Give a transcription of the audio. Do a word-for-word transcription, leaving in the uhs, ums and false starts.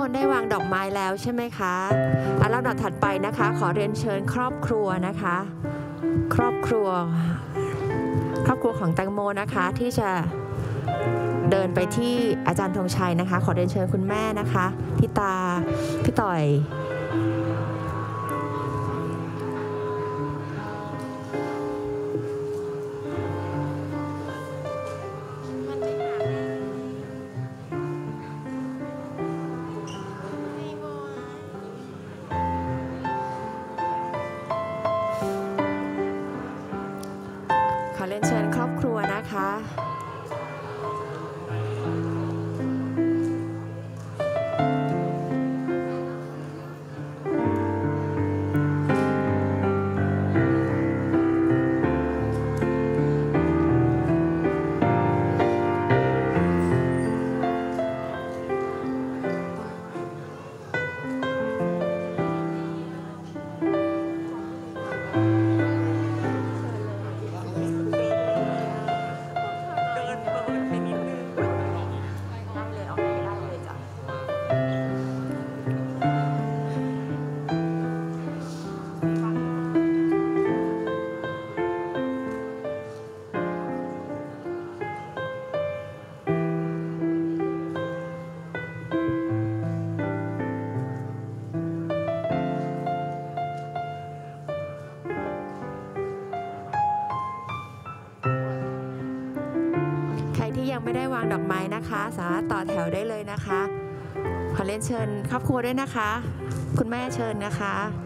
คนได้วางดอกไม้แล้วใช่ไหมคะอ่ะลำดับถัดไปนะคะขอเรียนเชิญครอบครัวนะคะครอบครัวครอบครัวของแตงโมนะคะที่จะเดินไปที่อาจารย์ธงชัยนะคะขอเรียนเชิญคุณแม่นะคะพี่ตาพี่ต่อยขอเรียนเชิญครอบครัวนะคะที่ยังไม่ได้วางดอกไม้นะคะสามารถต่อแถวได้เลยนะคะขอเรียนเชิญครอบครัวด้วยนะคะคุณแม่เชิญนะคะ